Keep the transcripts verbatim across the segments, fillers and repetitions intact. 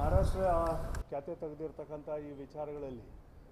ಮಹಾರಾಷ್ಟ್ರ ಖ್ಯಾತೆ ತೆಗೆದಿರ್ತಕ್ಕಂಥ ಈ ವಿಚಾರಗಳಲ್ಲಿ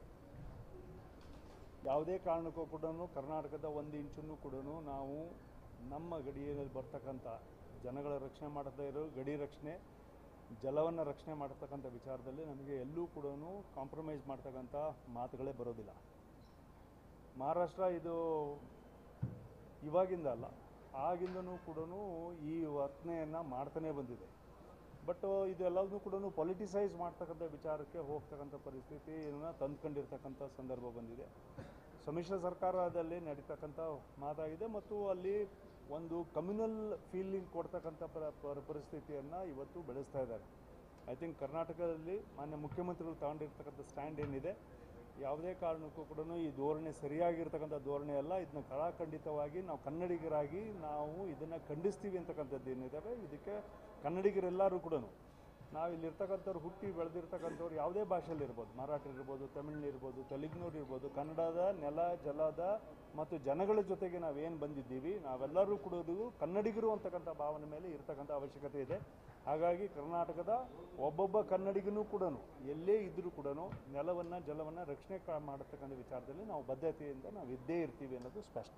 ಯಾವುದೇ ಕಾರಣಕ್ಕೂ ಕೂಡ ಕರ್ನಾಟಕದ ಒಂದು ಇಂಚನ್ನು ಕೂಡ ನಾವು ನಮ್ಮ ಗಡಿಯಲ್ಲಿ ಬರ್ತಕ್ಕಂಥ ಜನಗಳ ರಕ್ಷಣೆ ಮಾಡದೇ ಇರೋ ಗಡಿ ರಕ್ಷಣೆ ಜಲವನ್ನು ರಕ್ಷಣೆ ಮಾಡತಕ್ಕಂಥ ವಿಚಾರದಲ್ಲಿ ನಮಗೆ ಎಲ್ಲೂ ಕೂಡ ಕಾಂಪ್ರಮೈಸ್ ಮಾಡ್ತಕ್ಕಂಥ ಮಾತುಗಳೇ ಬರೋದಿಲ್ಲ. ಮಹಾರಾಷ್ಟ್ರ ಇದು ಇವಾಗಿಂದ ಅಲ್ಲ, ಆಗಿಂದನೂ ಕೂಡ ಈ ವರ್ತನೆಯನ್ನು ಮಾಡ್ತಾನೆ ಬಂದಿದೆ. ಬಟ್ ಇದೆಲ್ಲದೂ ಕೂಡ ಪೊಲಿಟಿಸೈಸ್ ಮಾಡ್ತಕ್ಕಂಥ ವಿಚಾರಕ್ಕೆ ಹೋಗ್ತಕ್ಕಂಥ ಪರಿಸ್ಥಿತಿಯನ್ನು ತಂದುಕೊಂಡಿರ್ತಕ್ಕಂಥ ಸಂದರ್ಭ ಬಂದಿದೆ. ಸಮ್ಮಿಶ್ರ ಸರ್ಕಾರದಲ್ಲಿ ನಡೀತಕ್ಕಂಥ ಮಾತಾಗಿದೆ ಮತ್ತು ಅಲ್ಲಿ ಒಂದು ಕಮ್ಯುನಲ್ ಫೀಲಿಂಗ್ ಕೊಡ್ತಕ್ಕಂಥ ಪರ ಪರಿಸ್ಥಿತಿಯನ್ನು ಇವತ್ತು ಬೆಳೆಸ್ತಾ ಇದ್ದಾರೆ. ಐ ಥಿಂಕ್ ಕರ್ನಾಟಕದಲ್ಲಿ ಮಾನ್ಯ ಮುಖ್ಯಮಂತ್ರಿಗಳು ತಗೊಂಡಿರ್ತಕ್ಕಂಥ ಸ್ಟ್ಯಾಂಡ್ ಏನಿದೆ, ಯಾವುದೇ ಕಾರಣಕ್ಕೂ ಕೂಡ ಈ ಧೋರಣೆ ಸರಿಯಾಗಿರ್ತಕ್ಕಂಥ ಧೋರಣೆ ಅಲ್ಲ. ಇದನ್ನ ಕಳಾಖಂಡಿತವಾಗಿ ನಾವು ಕನ್ನಡಿಗರಾಗಿ ನಾವು ಇದನ್ನು ಖಂಡಿಸ್ತೀವಿ ಅಂತಕ್ಕಂಥದ್ದು ಏನಿದ್ದಾರೆ, ಇದಕ್ಕೆ ಕನ್ನಡಿಗರೆಲ್ಲರೂ ಕೂಡ ನಾವು ಇಲ್ಲಿರ್ತಕ್ಕಂಥವ್ರು ಹುಟ್ಟಿ ಬೆಳೆದಿರ್ತಕ್ಕಂಥವ್ರು ಯಾವುದೇ ಭಾಷೆಯಲ್ಲಿ ಇರ್ಬೋದು, ಮರಾಠಿ ಇರ್ಬೋದು, ತಮಿಳು ಇರ್ಬೋದು, ತೆಲುಗಿನವ್ರು ಇರ್ಬೋದು, ಕನ್ನಡದ ನೆಲ ಜಲದ ಮತ್ತು ಜನಗಳ ಜೊತೆಗೆ ನಾವೇನು ಬಂದಿದ್ದೀವಿ ನಾವೆಲ್ಲರೂ ಕೂಡ ಕನ್ನಡಿಗರು ಅಂತಕ್ಕಂಥ ಭಾವನೆ ಮೇಲೆ ಇರ್ತಕ್ಕಂಥ ಅವಶ್ಯಕತೆ ಇದೆ. ಹಾಗಾಗಿ ಕರ್ನಾಟಕದ ಒಬ್ಬೊಬ್ಬ ಕನ್ನಡಿಗನೂ ಕೂಡ ಎಲ್ಲೇ ಇದ್ದರೂ ಕೂಡ ನೆಲವನ್ನು ಜಲವನ್ನು ರಕ್ಷಣೆ ಮಾಡತಕ್ಕಂಥ ವಿಚಾರದಲ್ಲಿ ನಾವು ಬದ್ಧತೆಯಿಂದ ನಾವು ಇದ್ದೇ ಇರ್ತೀವಿ ಅನ್ನೋದು ಸ್ಪಷ್ಟ.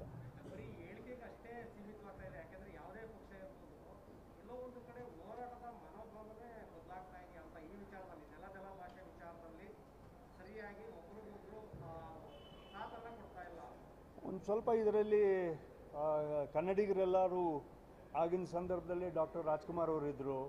ಒಂದು ಕಡೆ ಹೋರಾಟದ ಮನೋಭಾವನೆ ಬದಲಾಗ್ತಾ ಇದೆ ಅಂತ ಈ ವಿಚಾರದಲ್ಲಿ ನೆಲ ಜಲ ಭಾಷೆ ವಿಚಾರದಲ್ಲಿ ಸರಿಯಾಗಿ ಒಬ್ಬರಿಗೊಬ್ಬರು ಸಾಥನ್ನು ಕೊಡ್ತಾ ಇಲ್ಲ. ಒಂದು ಸ್ವಲ್ಪ ಇದರಲ್ಲಿ ಕನ್ನಡಿಗರೆಲ್ಲರೂ ಆಗಿನ ಸಂದರ್ಭದಲ್ಲಿ ಡಾಕ್ಟರ್ ರಾಜ್ಕುಮಾರ್ ಅವರು ಇದ್ದರು,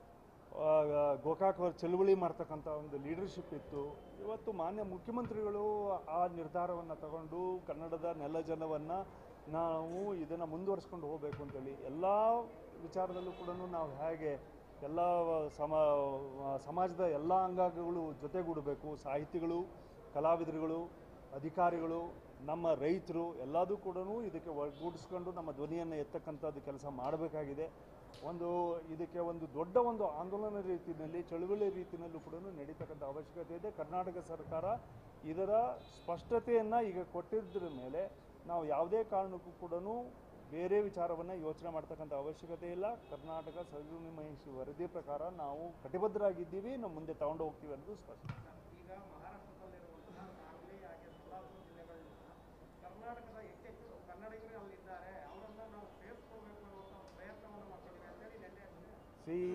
ಗೋಕಾಕ್ ಅವರು ಚಳುವಳಿ ಮಾಡ್ತಕ್ಕಂಥ ಒಂದು ಲೀಡರ್ಶಿಪ್ ಇತ್ತು. ಇವತ್ತು ಮಾನ್ಯ ಮುಖ್ಯಮಂತ್ರಿಗಳು ಆ ನಿರ್ಧಾರವನ್ನು ತಗೊಂಡು ಕನ್ನಡದ ನೆಲ ಜಲವನ್ನು ನಾವು ಇದನ್ನು ಮುಂದುವರಿಸ್ಕೊಂಡು ಹೋಗಬೇಕು ಅಂತೇಳಿ ಎಲ್ಲ ವಿಚಾರದಲ್ಲೂ ಕೂಡ ನಾವು ಹೇಗೆ ಎಲ್ಲ ಸಮ ಸಮಾಜದ ಎಲ್ಲ ಅಂಗಗಳು ಜೊತೆಗೂಡಬೇಕು, ಸಾಹಿತಿಗಳು, ಕಲಾವಿದರುಗಳು, ಅಧಿಕಾರಿಗಳು, ನಮ್ಮ ರೈತರು ಎಲ್ಲದೂ ಕೂಡ ಇದಕ್ಕೆ ಒಗ್ಗೂಡಿಸ್ಕೊಂಡು ನಮ್ಮ ಧ್ವನಿಯನ್ನು ಎತ್ತಕ್ಕಂಥದ್ದು ಕೆಲಸ ಮಾಡಬೇಕಾಗಿದೆ. ಒಂದು ಇದಕ್ಕೆ ಒಂದು ದೊಡ್ಡ ಒಂದು ಆಂದೋಲನ ರೀತಿಯಲ್ಲಿ ಚಳುವಳಿ ರೀತಿಯಲ್ಲೂ ಕೂಡ ನಡೀತಕ್ಕಂಥ ಅವಶ್ಯಕತೆ ಇದೆ. ಕರ್ನಾಟಕ ಸರ್ಕಾರ ಇದರ ಸ್ಪಷ್ಟತೆಯನ್ನು ಈಗ ಕೊಟ್ಟಿದ್ದರ ಮೇಲೆ ನಾವು ಯಾವುದೇ ಕಾರಣಕ್ಕೂ ಕೂಡ ಬೇರೆ ವಿಚಾರವನ್ನು ಯೋಚನೆ ಮಾಡ್ತಕ್ಕಂಥ ಅವಶ್ಯಕತೆ ಇಲ್ಲ. ಕರ್ನಾಟಕ ಸಂವಿಧಾನ ವರದಿ ಪ್ರಕಾರ ನಾವು ಕಟಿಬದ್ಧರಾಗಿದ್ದೀವಿ, ನಾವು ಮುಂದೆ ತಗೊಂಡು ಹೋಗ್ತೀವಿ ಅನ್ನೋದು ಸ್ಪಷ್ಟ. ಈಗ ಮಹಾರಾಷ್ಟ್ರದಲ್ಲಿರುವಂತಹ ಸಾಂಗ್ಲಿ ಹಾಗೆ ಸೋಲಾಪುರ ಜಿಲ್ಲೆಗಳನ್ನ ಕರ್ನಾಟಕದ ಹೆಚ್ಚೆಚ್ಚು ಕನ್ನಡಿಗರು ಅಲ್ಲಿದ್ದಾರೆ, ಅವರನ್ನ ನಾವು ಸೇರಿಸ್ಕೊಳ್ಬೇಕು ಅನ್ನುವಂಥ ಪ್ರಯತ್ನವನ್ನು ಮಾಡ್ತೀವಿ ಅಂತೇಳಿ ನಿನ್ನೆ ಸಿ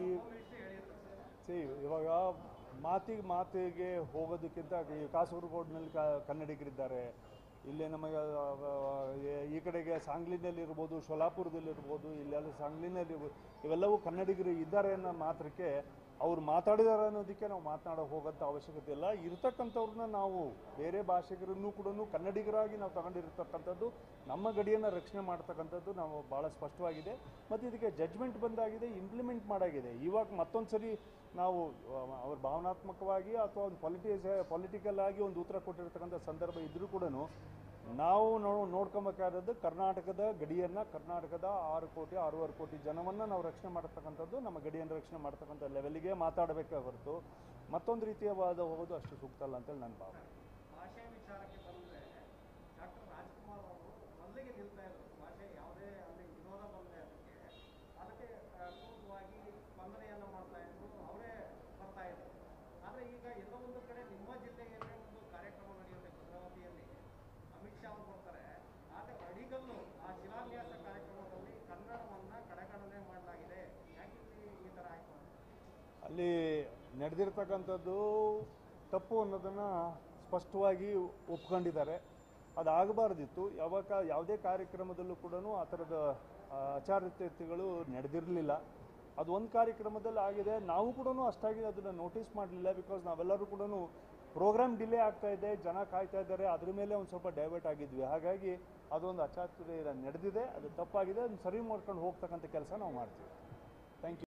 ಸಿ ಇವಾಗ ಮಾತಿಗೆ ಮಾತಿಗೆ ಹೋಗೋದಕ್ಕಿಂತ ಈ ಕಾಸರಗೋಡಿನಲ್ಲಿ ಕನ್ನಡಿಗರಿದ್ದಾರೆ, ಇಲ್ಲೇ ನಮಗೆ ಈ ಕಡೆಗೆ ಸಾಂಗ್ಲಿನಲ್ಲಿರ್ಬೋದು, ಸೋಲಾಪುರದಲ್ಲಿರ್ಬೋದು, ಇಲ್ಲೆಲ್ಲ ಸಾಂಗ್ಲಿನಲ್ಲಿರ್ಬೋದು, ಇವೆಲ್ಲವೂ ಕನ್ನಡಿಗರು ಇದ್ದಾರೆ ಅನ್ನೋ ಮಾತ್ರಕ್ಕೆ ಅವ್ರು ಮಾತಾಡಿದಾರೆ ಅನ್ನೋದಕ್ಕೆ ನಾವು ಮಾತನಾಡೋ ಹೋಗೋಂಥ ಅವಶ್ಯಕತೆ ಇಲ್ಲ. ಇರ್ತಕ್ಕಂಥವ್ರನ್ನ ನಾವು ಬೇರೆ ಭಾಷಿಗರನ್ನು ಕೂಡ ಕನ್ನಡಿಗರಾಗಿ ನಾವು ತಗೊಂಡಿರ್ತಕ್ಕಂಥದ್ದು ನಮ್ಮ ಗಡಿಯನ್ನು ರಕ್ಷಣೆ ಮಾಡ್ತಕ್ಕಂಥದ್ದು ನಾವು ಭಾಳ ಸ್ಪಷ್ಟವಾಗಿದೆ ಮತ್ತು ಇದಕ್ಕೆ ಜಡ್ಜ್ಮೆಂಟ್ ಬಂದಾಗಿದೆ, ಇಂಪ್ಲಿಮೆಂಟ್ ಮಾಡಾಗಿದೆ. ಇವಾಗ ಮತ್ತೊಂದು ಸರಿ ನಾವು ಅವ್ರ ಭಾವನಾತ್ಮಕವಾಗಿ ಅಥವಾ ಒಂದು ಪೊಲಿಟಿಸ್ ಪೊಲಿಟಿಕಲ್ ಆಗಿ ಒಂದು ಉತ್ತರ ಕೊಟ್ಟಿರ್ತಕ್ಕಂಥ ಸಂದರ್ಭ ಇದ್ದರೂ ಕೂಡ ನಾವು ನೋ ನೋಡ್ಕೊಬೇಕಾದದ್ದು ಕರ್ನಾಟಕದ ಗಡಿಯನ್ನು, ಕರ್ನಾಟಕದ ಆರು ಕೋಟಿ ಆರೂವರೆ ಕೋಟಿ ಜನವನ್ನು ನಾವು ರಕ್ಷಣೆ ಮಾಡತಕ್ಕಂಥದ್ದು, ನಮ್ಮ ಗಡಿಯನ್ನು ರಕ್ಷಣೆ ಮಾಡ್ತಕ್ಕಂಥ ಲೆವೆಲ್ಗೆ ಮಾತಾಡಬೇಕೇ ಹೊರತು ಮತ್ತೊಂದು ರೀತಿಯವಾದ ಹೋಗೋದು ಅಷ್ಟು ಸೂಕ್ತ ಅಲ್ಲ ಅಂತೇಳಿ ನನ್ನ ಭಾವನೆ. ಭಾಷೆ ವಿಚಾರಕ್ಕೆ ಬಂದರೆ ಡಾಕ್ಟರ್ ರಾಜ್ಕುಮಾರ್ ಅವರು ಮೊದಲಿಗೆ ನಿಲ್ತಾ ಇದ್ರು, ಭಾಷೆ ಯಾವುದೇ ಅಲ್ಲಿ ವಿರೋಧ ಬಂದರೆ ಅದಕ್ಕೆ ಅದಕ್ಕೆ ಪೂರ್ವವಾಗಿ ಸ್ಪಂದನೆಯನ್ನು ಮಾಡ್ತಾ ಇದ್ರು, ಅವರೇ ಬರ್ತಾ ಇದ್ರು. ಆದರೆ ಈಗ ಎಲ್ಲೋ ಒಂದು ಕಡೆ ನಿಮ್ಮ ಜಿಲ್ಲೆಯಲ್ಲೇ ಒಂದು ಕಾರ್ಯಕ್ರಮ ನಡೆಯುತ್ತೆ ಭದ್ರಾವತಿಯಲ್ಲಿ, ಅಮಿತ್ ಶಾ ಅವರು ಬರ್ತಾರೆ, ಆದರೆ ಅಡಿಗಲ್ಲು ಆ ಶಿಲಾನ್ಯಾಸ ಕಾರ್ಯಕ್ರಮದಲ್ಲಿ ಕನ್ನಡವನ್ನು ಕಡೆಗಣನೆ ಮಾಡಲಾಗಿದೆ. ಯಾಕೆ ಈ ಥರ ಆಯಿತು? ಅಲ್ಲಿ ನಡೆದಿರ್ತಕ್ಕಂಥದ್ದು ತಪ್ಪು ಅನ್ನೋದನ್ನು ಸ್ಪಷ್ಟವಾಗಿ ಒಪ್ಕೊಂಡಿದ್ದಾರೆ. ಅದಾಗಬಾರ್ದಿತ್ತು. ಯಾವಾಗ ಯಾವುದೇ ಕಾರ್ಯಕ್ರಮದಲ್ಲೂ ಕೂಡ ಆ ಥರದ ಆಚಾರತೆಗಳು ನಡೆದಿರಲಿಲ್ಲ. ಅದು ಒಂದು ಕಾರ್ಯಕ್ರಮದಲ್ಲಿ ಆಗಿದೆ, ನಾವು ಕೂಡ ಅಷ್ಟಾಗಿ ಅದನ್ನು ನೋಟಿಸ್ ಮಾಡಲಿಲ್ಲ. ಬಿಕಾಸ್ ನಾವೆಲ್ಲರೂ ಕೂಡ ಪ್ರೋಗ್ರಾಮ್ ಡಿಲೇ ಆಗ್ತಾ ಇದೆ, ಜನ ಕಾಯ್ತಾ ಇದ್ದಾರೆ, ಅದ್ರ ಮೇಲೆ ಒಂದು ಸ್ವಲ್ಪ ಡೈವರ್ಟ್ ಆಗಿದ್ವಿ. ಹಾಗಾಗಿ ಅದೊಂದು ಅಚಾತುರ್ಯ ನಡೆದಿದೆ, ಅದು ತಪ್ಪಾಗಿದೆ, ಅದನ್ನು ಸರಿ ಮಾಡ್ಕೊಂಡು ಹೋಗ್ತಕ್ಕಂಥ ಕೆಲಸ ನಾವು ಮಾಡ್ತೀವಿ. Thank you.